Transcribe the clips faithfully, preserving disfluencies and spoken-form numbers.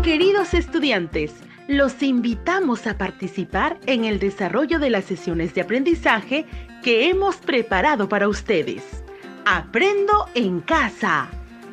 Queridos estudiantes, los invitamos a participar en el desarrollo de las sesiones de aprendizaje que hemos preparado para ustedes. Aprendo en casa.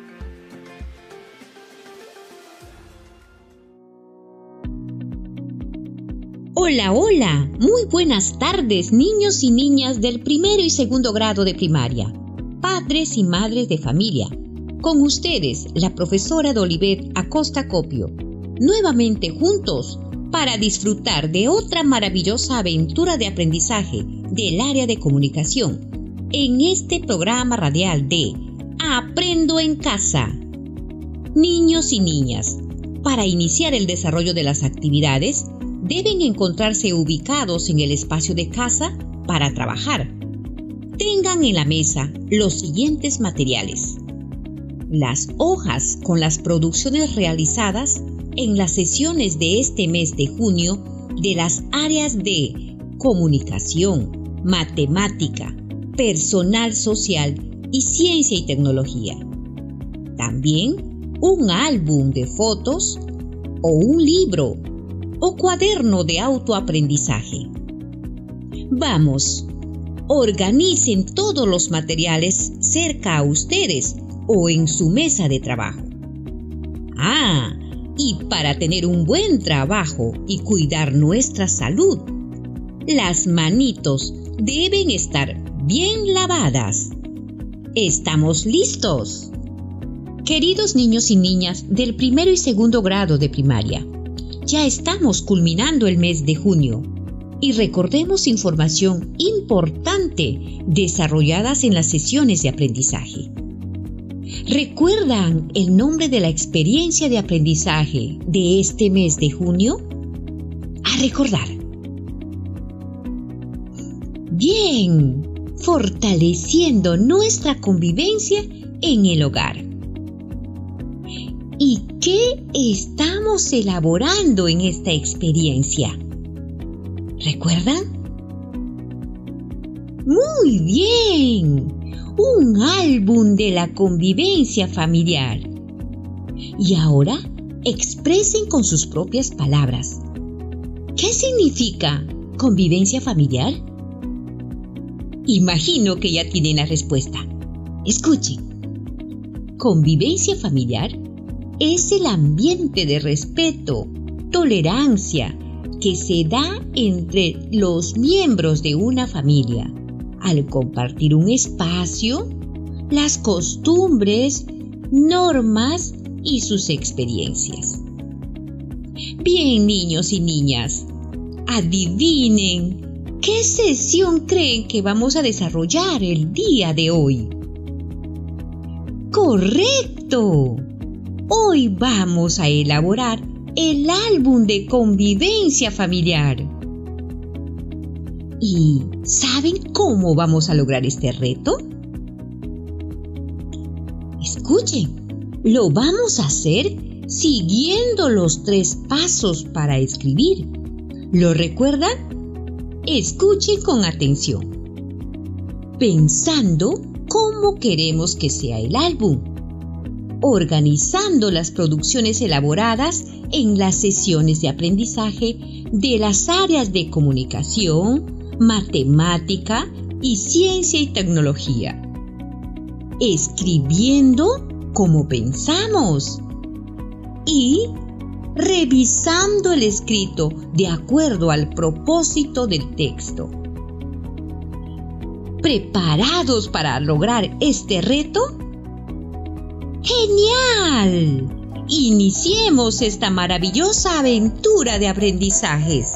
Hola, hola. Muy buenas tardes, niños y niñas del primero y segundo grado de primaria, padres y madres de familia. Con ustedes, la profesora Dolivet Acosta Copio, nuevamente juntos para disfrutar de otra maravillosa aventura de aprendizaje del área de comunicación en este programa radial de Aprendo en Casa. Niños y niñas, para iniciar el desarrollo de las actividades, deben encontrarse ubicados en el espacio de casa para trabajar. Tengan en la mesa los siguientes materiales: las hojas con las producciones realizadas en las sesiones de este mes de junio de las áreas de comunicación, matemática, personal social y ciencia y tecnología. También un álbum de fotos o un libro o cuaderno de autoaprendizaje. Vamos, organicen todos los materiales cerca a ustedes o en su mesa de trabajo. Ah, y para tener un buen trabajo y cuidar nuestra salud, las manitos deben estar bien lavadas. ¿Estamos listos? Queridos niños y niñas del primero y segundo grado de primaria, ya estamos culminando el mes de junio y recordemos información importante desarrolladas en las sesiones de aprendizaje. ¿Recuerdan el nombre de la experiencia de aprendizaje de este mes de junio? A recordar. Bien, fortaleciendo nuestra convivencia en el hogar. ¿Y qué estamos elaborando en esta experiencia? ¿Recuerdan? ¡Muy bien! Un álbum de la convivencia familiar. Y ahora expresen con sus propias palabras. ¿Qué significa convivencia familiar? Imagino que ya tienen la respuesta. Escuchen. Convivencia familiar es el ambiente de respeto, tolerancia que se da entre los miembros de una familia al compartir un espacio, las costumbres, normas y sus experiencias. Bien, niños y niñas, adivinen qué sesión creen que vamos a desarrollar el día de hoy. ¡Correcto! Hoy vamos a elaborar el álbum de convivencia familiar. ¿Y saben cómo vamos a lograr este reto? Escuchen, lo vamos a hacer siguiendo los tres pasos para escribir. ¿Lo recuerdan? Escuchen con atención. Pensando cómo queremos que sea el álbum. Organizando las producciones elaboradas en las sesiones de aprendizaje de las áreas de comunicación, matemática y ciencia y tecnología. Escribiendo como pensamos y revisando el escrito de acuerdo al propósito del texto. ¿Preparados para lograr este reto? ¡Genial! Iniciemos esta maravillosa aventura de aprendizajes.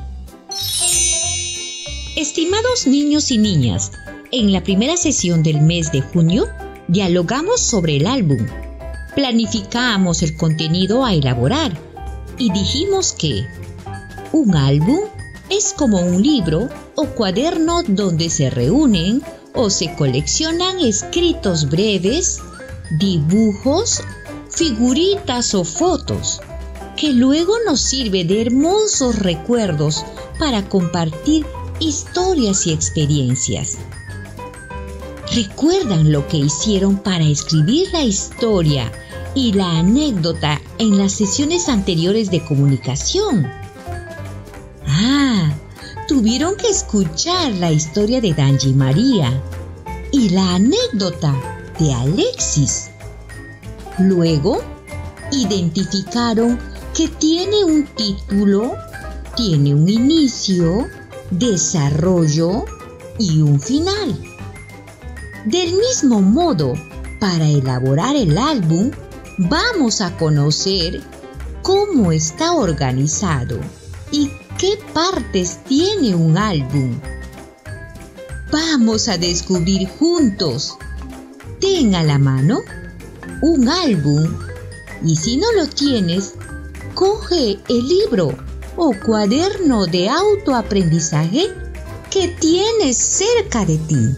Estimados niños y niñas, en la primera sesión del mes de junio, dialogamos sobre el álbum, planificamos el contenido a elaborar y dijimos que un álbum es como un libro o cuaderno donde se reúnen o se coleccionan escritos breves, dibujos, figuritas o fotos, que luego nos sirve de hermosos recuerdos para compartir historias y experiencias. ¿Recuerdan lo que hicieron para escribir la historia y la anécdota en las sesiones anteriores de comunicación. Ah, tuvieron que escuchar la historia de Danji María y la anécdota de Alexis. Luego, identificaron que tiene un título, tiene un inicio, desarrollo y un final. Del mismo modo, para elaborar el álbum, vamos a conocer cómo está organizado y qué partes tiene un álbum. Vamos a descubrir juntos. Ten a la mano un álbum y si no lo tienes, coge el libro o cuaderno de autoaprendizaje que tienes cerca de ti.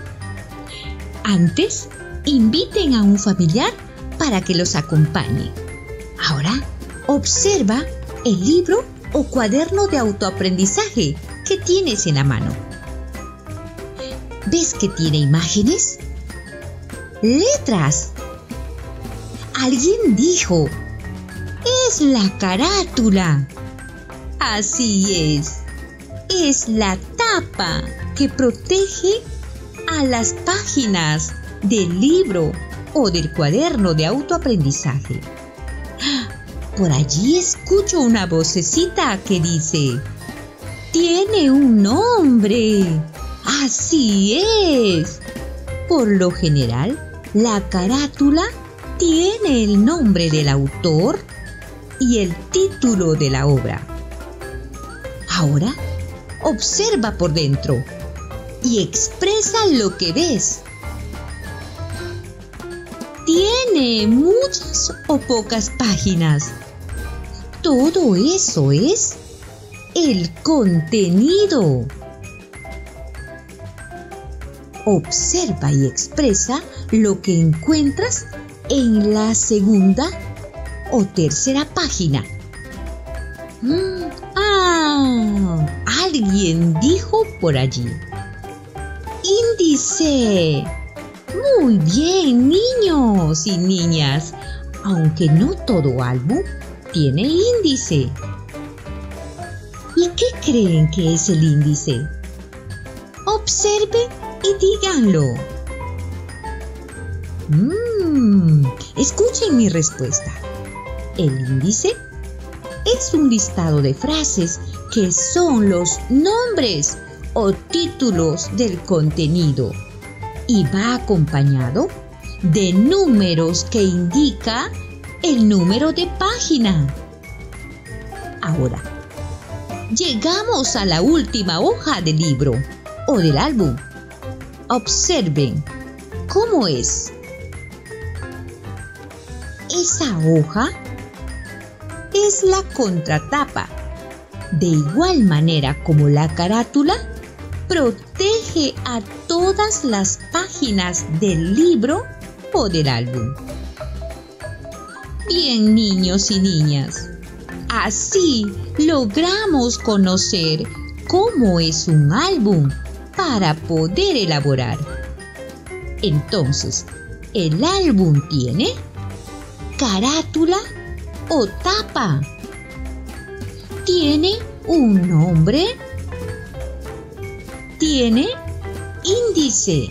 Antes, inviten a un familiar para que los acompañe. Ahora, observa el libro o cuaderno de autoaprendizaje que tienes en la mano. ¿Ves que tiene imágenes? Letras. Alguien dijo, es la carátula. Así es, es la tapa que protege a las páginas del libro o del cuaderno de autoaprendizaje. Por allí escucho una vocecita que dice, tiene un nombre. Así es. Por lo general, la carátula tiene el nombre del autor y el título de la obra. Ahora, observa por dentro y expresa lo que ves. ¿Tiene muchas o pocas páginas? Todo eso es el contenido. Observa y expresa lo que encuentras en la segunda o tercera página. Mm, ah, alguien dijo por allí. Índice. Muy bien, niños y niñas. Aunque no todo álbum tiene índice. ¿Y qué creen que es el índice? Observen y díganlo. Mm, escuchen mi respuesta. El índice es un listado de frases que son los nombres o títulos del contenido y va acompañado de números que indica el número de página. Ahora, llegamos a la última hoja del libro o del álbum. Observen cómo es. Esa hoja es la contratapa. De igual manera como la carátula, protege a todas las páginas del libro o del álbum. Bien, niños y niñas, así logramos conocer cómo es un álbum para poder elaborar. Entonces, ¿el álbum tiene carátula o tapa? ¿Tiene un nombre? ¿Tiene índice?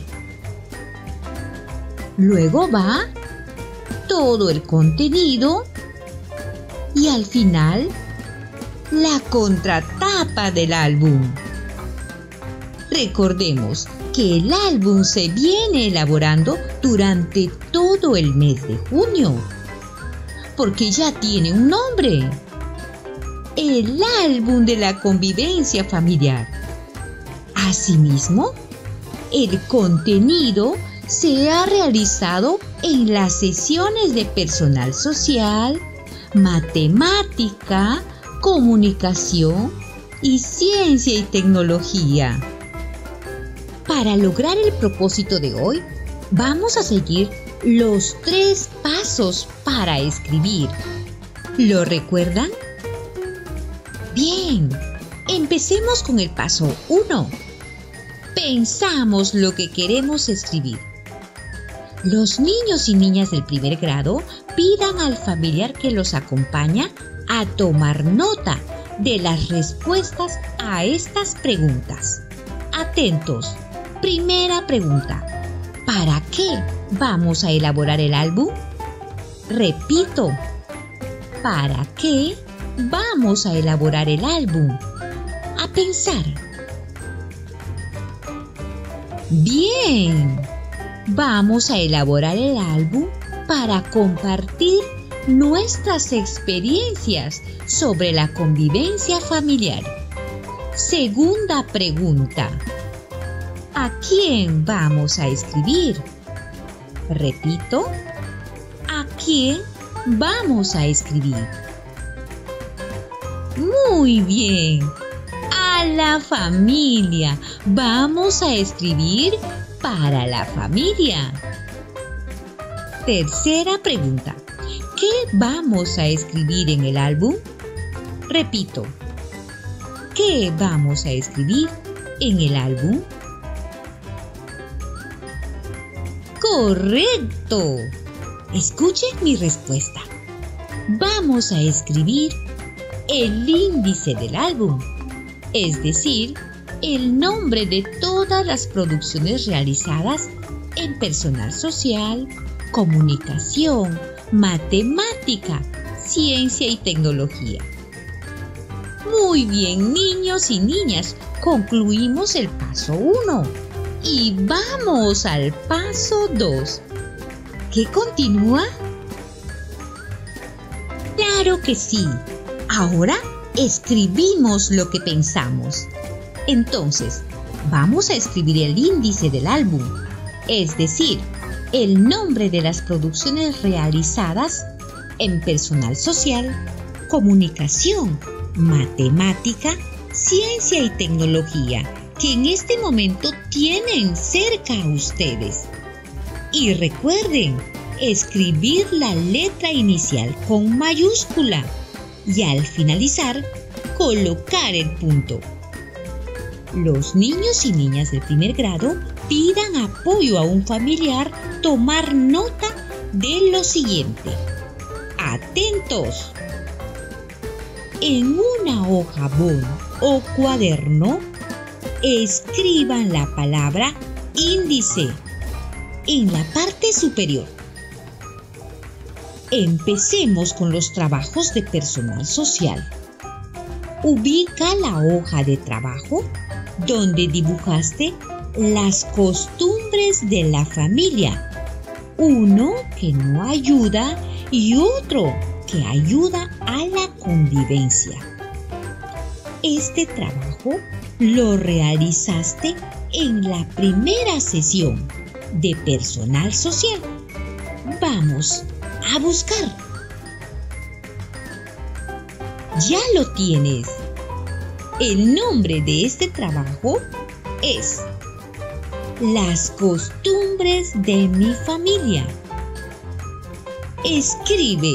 Luego va todo el contenido y al final la contratapa del álbum. Recordemos que el álbum se viene elaborando durante todo el mes de junio, porque ya tiene un nombre: el álbum de la convivencia familiar. Asimismo, el contenido se ha realizado en las sesiones de personal social, matemática, comunicación y ciencia y tecnología. Para lograr el propósito de hoy, vamos a seguir los tres pasos para escribir. ¿Lo recuerdan? Bien, empecemos con el paso uno. Pensamos lo que queremos escribir. Los niños y niñas del primer grado pidan al familiar que los acompaña a tomar nota de las respuestas a estas preguntas. Atentos. Primera pregunta. ¿Para qué vamos a elaborar el álbum? Repito. ¿Para qué vamos a elaborar el álbum? A pensar. Bien. Vamos a elaborar el álbum para compartir nuestras experiencias sobre la convivencia familiar. Segunda pregunta. ¿A quién vamos a escribir? Repito. ¿A quién vamos a escribir? Muy bien. A la familia. Vamos a escribir para la familia. Tercera pregunta. ¿Qué vamos a escribir en el álbum? Repito. ¿Qué vamos a escribir en el álbum? ¡Correcto! Escuchen mi respuesta. Vamos a escribir el índice del álbum, es decir, el nombre de todas las producciones realizadas en personal social, comunicación, matemática, ciencia y tecnología. Muy bien, niños y niñas, concluimos el paso uno y vamos al paso dos. ¿Qué continúa? Claro que sí. Ahora escribimos lo que pensamos. Entonces, vamos a escribir el índice del álbum, es decir, el nombre de las producciones realizadas en personal social, comunicación, matemática, ciencia y tecnología, que en este momento tienen cerca a ustedes. Y recuerden, escribir la letra inicial con mayúscula y al finalizar, colocar el punto. Los niños y niñas del primer grado pidan apoyo a un familiar tomar nota de lo siguiente. Atentos. En una hoja bond o cuaderno, escriban la palabra índice en la parte superior. Empecemos con los trabajos de personal social. Ubica la hoja de trabajo donde dibujaste las costumbres de la familia. Uno que no ayuda y otro que ayuda a la convivencia. Este trabajo lo realizaste en la primera sesión de personal social. Vamos a buscar. Ya lo tienes. El nombre de este trabajo es Las costumbres de mi familia. Escribe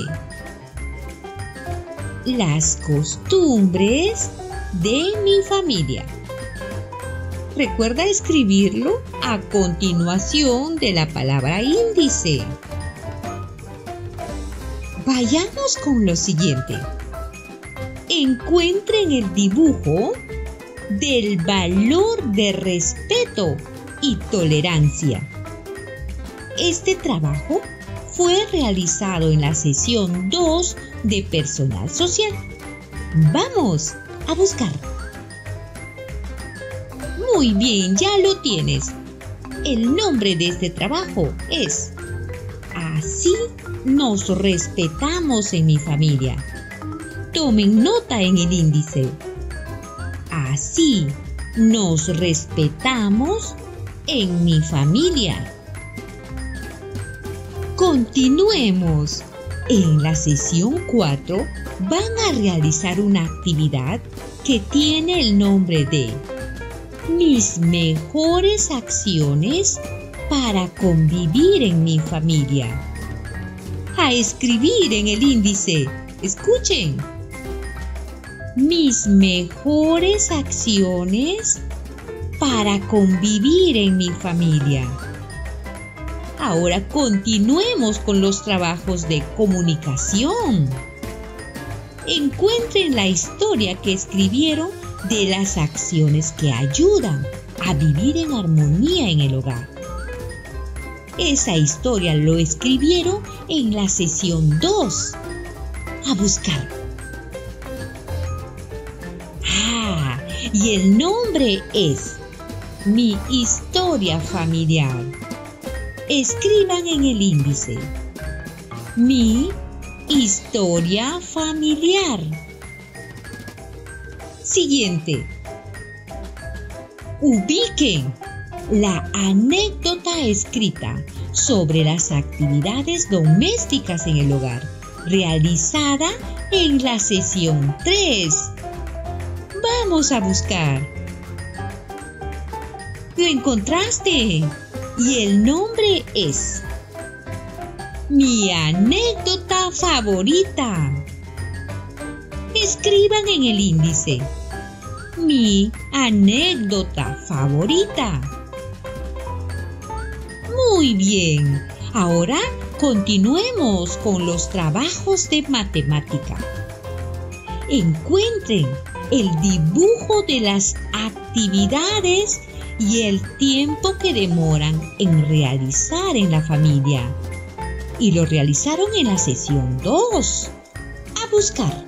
Las costumbres de mi familia. Recuerda escribirlo a continuación de la palabra índice. Vayamos con lo siguiente. Encuentren el dibujo del valor de respeto y tolerancia. Este trabajo fue realizado en la sesión dos de personal social. Vamos a buscar. Muy bien, ya lo tienes. El nombre de este trabajo es Así nos respetamos en mi familia. Tomen nota en el índice. Así nos respetamos en mi familia. Continuemos. En la sesión cuatro van a realizar una actividad que tiene el nombre de Mis mejores acciones para convivir en mi familia. A escribir en el índice. Escuchen. Mis mejores acciones para convivir en mi familia. Ahora continuemos con los trabajos de comunicación. Encuentren la historia que escribieron de las acciones que ayudan a vivir en armonía en el hogar. Esa historia lo escribieron en la sesión dos. A buscar. Ah, y el nombre es Mi historia familiar. Escriban en el índice. Mi historia familiar. Siguiente. Ubiquen la anécdota escrita sobre las actividades domésticas en el hogar, realizada en la sesión tres. Vamos a buscar. ¿Lo encontraste? Y el nombre es Mi anécdota favorita. Escriban en el índice. Mi anécdota favorita. Muy bien. Ahora continuemos con los trabajos de matemática. Encuentren el dibujo de las actividades y el tiempo que demoran en realizar en la familia. Y lo realizaron en la sesión dos. A buscar.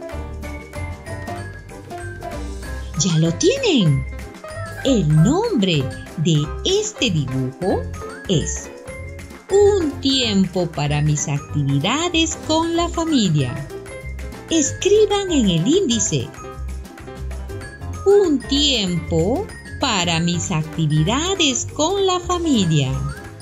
¿Ya lo tienen? El nombre de este dibujo es Un tiempo para mis actividades con la familia. Escriban en el índice. Un tiempo para mis actividades con la familia.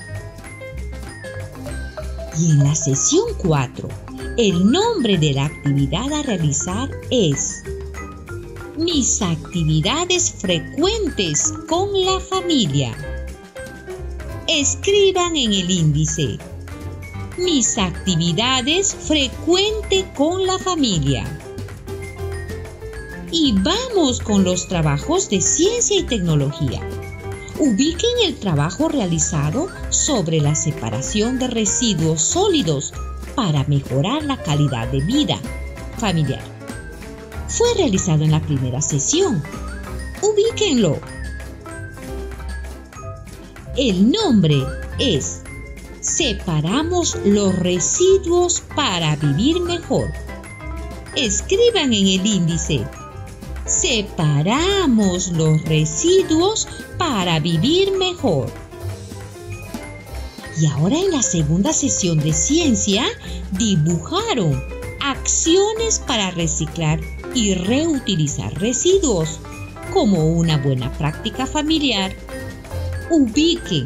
Y en la sesión cuatro, el nombre de la actividad a realizar es Mis actividades frecuentes con la familia. Escriban en el índice. Mis actividades frecuentes con la familia. Y vamos con los trabajos de ciencia y tecnología. Ubiquen el trabajo realizado sobre la separación de residuos sólidos para mejorar la calidad de vida familiar. Fue realizado en la primera sesión. Ubíquenlo. El nombre es Separamos los residuos para vivir mejor. Escriban en el índice. Separamos los residuos para vivir mejor. Y ahora en la segunda sesión de ciencia, dibujaron acciones para reciclar y reutilizar residuos como una buena práctica familiar. Ubiquen.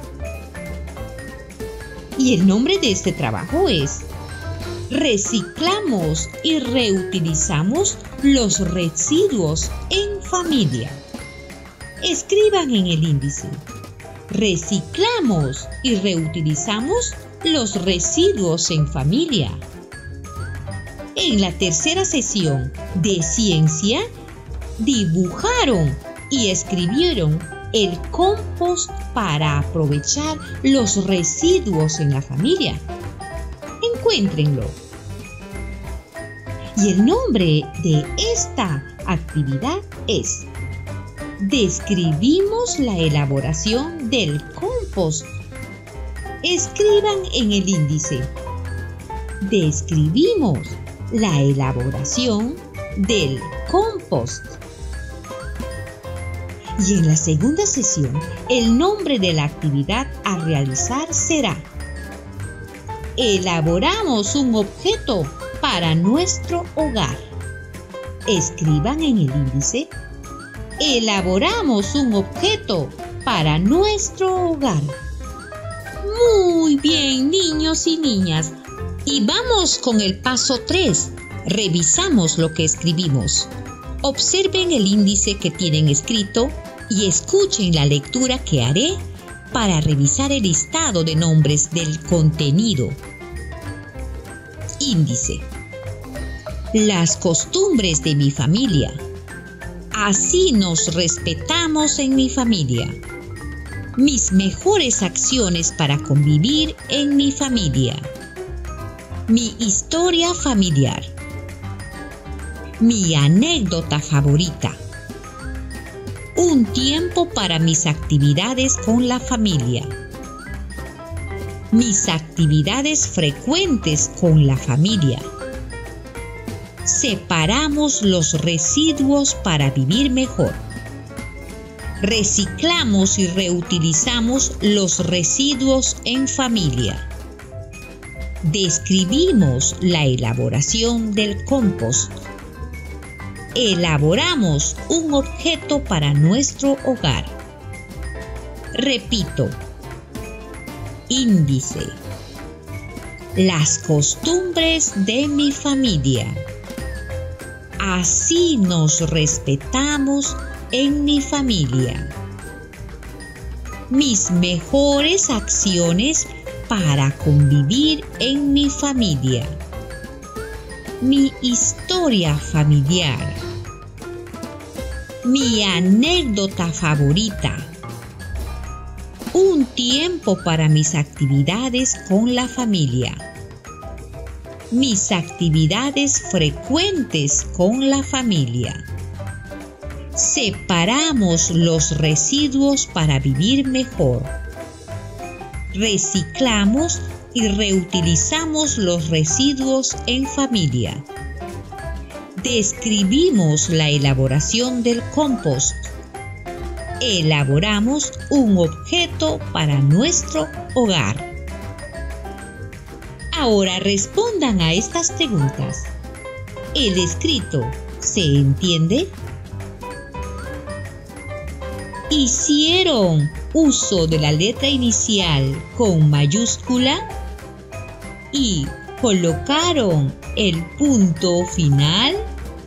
Y el nombre de este trabajo es Reciclamos y reutilizamos los residuos en familia. Escriban en el índice. Reciclamos y reutilizamos los residuos en familia. En la tercera sesión de ciencia, dibujaron y escribieron el compost para aprovechar los residuos en la familia. Encuéntrenlo. Y el nombre de esta actividad es Describimos la elaboración del compost. Escriban en el índice. Describimos la elaboración del compost. Y en la segunda sesión, el nombre de la actividad a realizar será Elaboramos un objeto para nuestro hogar. Escriban en el índice. Elaboramos un objeto para nuestro hogar. Muy bien, niños y niñas. Y vamos con el paso tres. Revisamos lo que escribimos. Observen el índice que tienen escrito y escuchen la lectura que haré para revisar el listado de nombres del contenido. Índice. Las costumbres de mi familia. Así nos respetamos en mi familia. Mis mejores acciones para convivir en mi familia. Mi historia familiar. Mi anécdota favorita. Un tiempo para mis actividades con la familia. Mis actividades frecuentes con la familia. Separamos los residuos para vivir mejor. Reciclamos y reutilizamos los residuos en familia. Describimos la elaboración del compost. Elaboramos un objeto para nuestro hogar. Repito. Índice. Las costumbres de mi familia. Así nos respetamos en mi familia. Mis mejores acciones para convivir en mi familia. Mi historia familiar. Mi anécdota favorita. Un tiempo para mis actividades con la familia. Mis actividades frecuentes con la familia. Separamos los residuos para vivir mejor. Reciclamos y reutilizamos los residuos en familia. Describimos la elaboración del compost. Elaboramos un objeto para nuestro hogar. Ahora respondan a estas preguntas. ¿El escrito se entiende? ¿Hicieron uso de la letra inicial con mayúscula? ¿Y colocaron el punto final?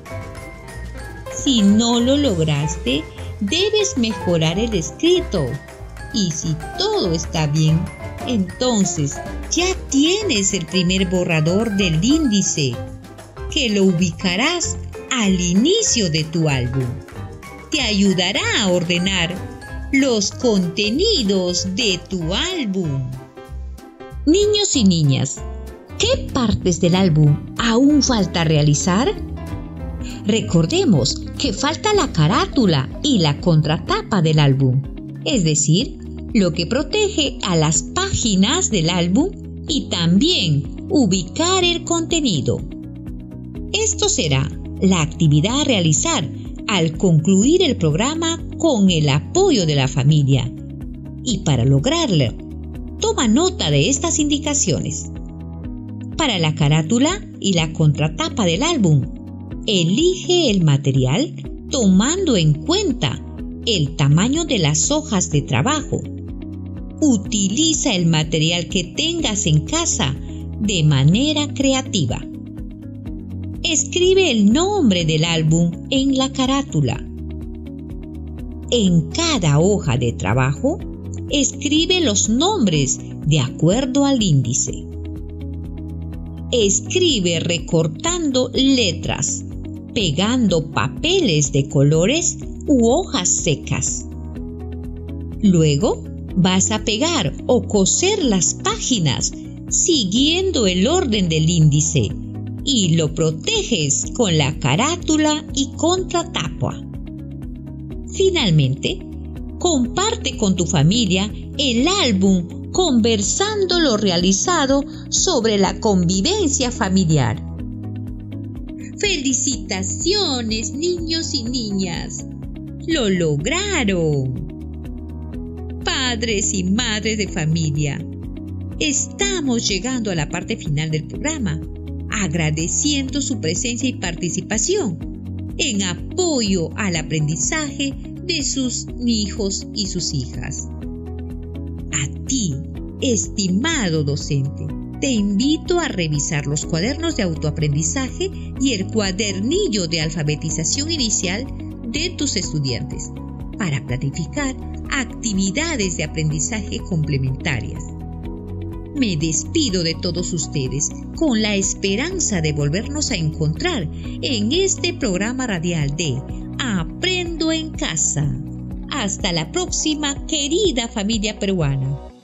Si no lo lograste, debes mejorar el escrito. Y si todo está bien, entonces ya tienes el primer borrador del índice, que lo ubicarás al inicio de tu álbum. Te ayudará a ordenar los contenidos de tu álbum. Niños y niñas, ¿qué partes del álbum aún falta realizar? Recordemos que falta la carátula y la contratapa del álbum, es decir, lo que protege a las páginas del álbum y también ubicar el contenido. Esto será la actividad a realizar al concluir el programa con el apoyo de la familia. Y para lograrlo, toma nota de estas indicaciones. Para la carátula y la contratapa del álbum, elige el material tomando en cuenta el tamaño de las hojas de trabajo. Utiliza el material que tengas en casa de manera creativa. Escribe el nombre del álbum en la carátula. En cada hoja de trabajo, escribe los nombres de acuerdo al índice. Escribe recortando letras, pegando papeles de colores u hojas secas. Luego, vas a pegar o coser las páginas siguiendo el orden del índice y lo proteges con la carátula y contratapa. Finalmente, comparte con tu familia el álbum conversando lo realizado sobre la convivencia familiar. ¡Felicitaciones, niños y niñas! ¡Lo lograron! Padres y madres de familia, estamos llegando a la parte final del programa, agradeciendo su presencia y participación en apoyo al aprendizaje de sus hijos y sus hijas. A ti, estimado docente, te invito a revisar los cuadernos de autoaprendizaje y el cuadernillo de alfabetización inicial de tus estudiantes para planificar actividades de aprendizaje complementarias. Me despido de todos ustedes con la esperanza de volvernos a encontrar en este programa radial de Aprendo en Casa. Hasta la próxima, querida familia peruana.